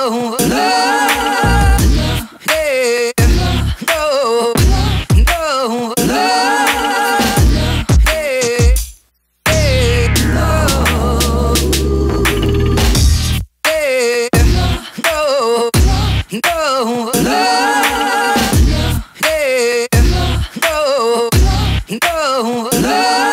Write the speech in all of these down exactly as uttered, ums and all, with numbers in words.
no, no, yeah, no, no, no, yeah, yeah, no, yeah, no, no, no, yeah, no, no, no.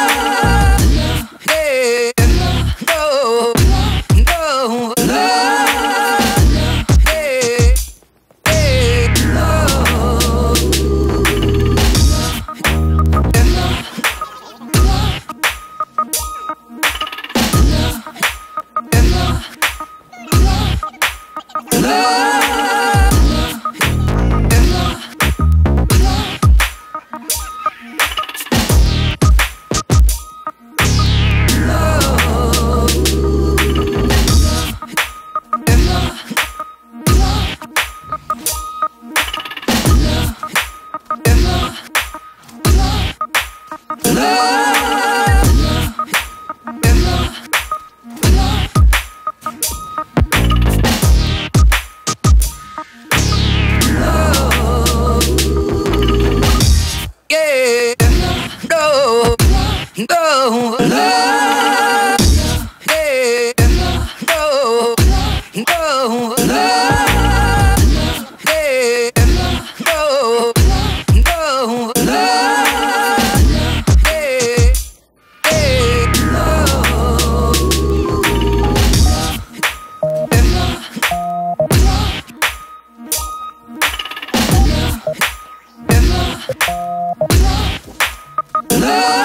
No, no, yeah, no, no, no, yeah, no, no, no, yeah, yeah, no.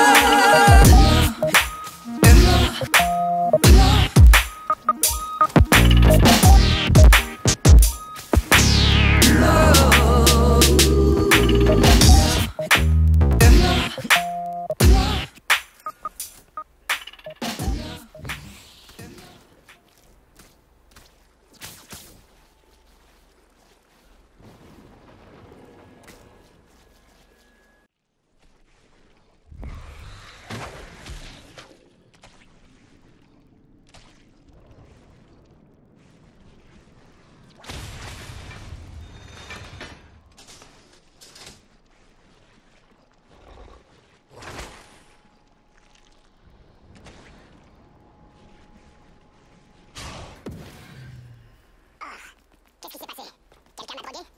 Qu'est-ce qui s'est passé? Quelqu'un m'a drogué?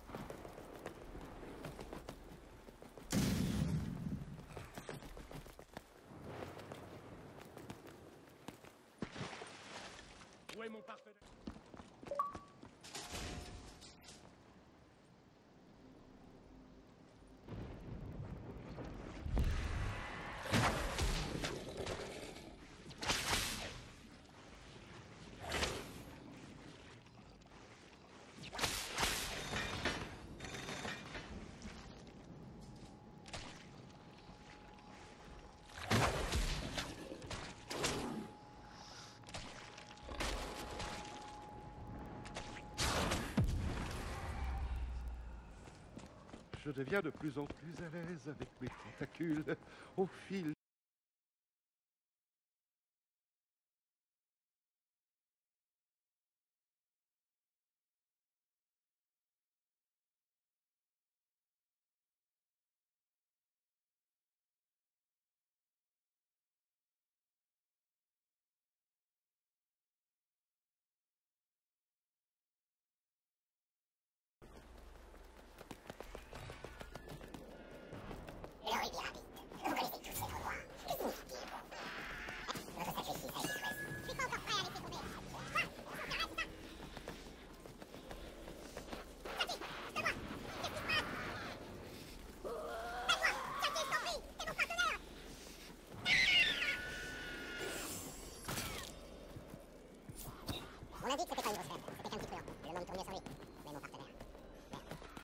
Où est mon partenaire? Je deviens de plus en plus à l'aise avec mes tentacules au fil